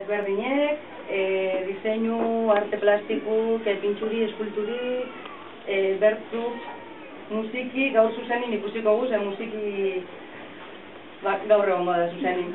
desberdinek, diseinu, arte plastikuk, pintxuri, eskulturi, bertzuk, musiki, gaur zuzenin ikusiko guz, musiki gaur egon da zuzenin.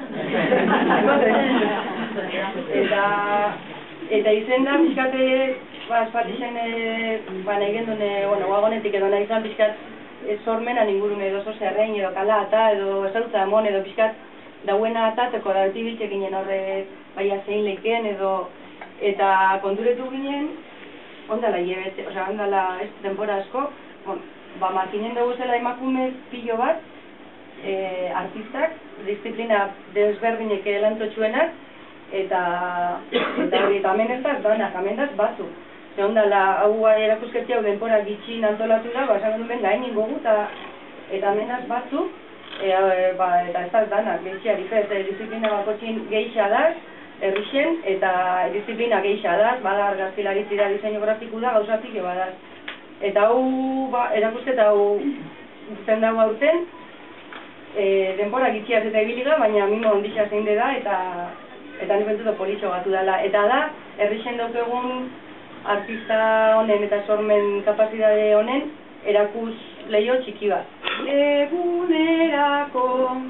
Eta izen da, bizkate, espatixen, nahi gendun, guagonetik edo nahi izan, bizkat, sormenan ingurun edo zerrein edo kala eta edo ezautza amon edo bizkat dauena atateko da beti biltxe ginen horre baina zein leikeen edo eta konturetu ginen ondala hilebete, ondala ez denbora asko makinen dugu zela emakumez pilo bat artistak, disiplina desberdinek lantotxuenak eta hemen ez da danak, hemen da batzuk. Ondala, hau erakusketia denpora gitxin antolatu da, esan duen gain ingogu eta menaz batzuk, eta ez da danak, geixiari fez, disiplina bakotxin geixa da, errixen, eta disiplina geixa da, bada argazkilaritzi da diseinu grafiku da, gauzatik bada. Eta hau, erakusketa hau zen dago aurten, denpora gitxiaz eta ebiliga, baina mimo ondixea zein da, eta nik bentuto politxo gatu dela. Eta da, errixen dauk egun, artista honen eta sormen kapazidade honen erakus leio txiki bat. Egunerako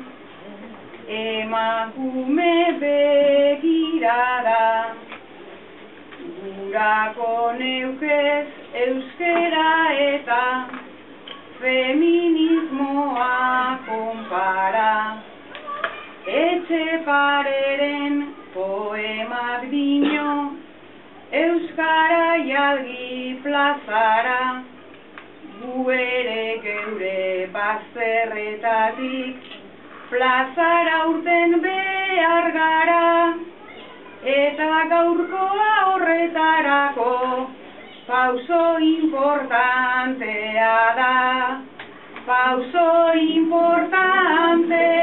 emakume begirada gurako neukez euskera eta feminismoa konpara Etxepareren poemak dino Euskara jalgi plazara, gu ere geure bazterretatik, plazara urten behar gara, eta gaurkoa horretarako, pauso importantea da, pauso importantea.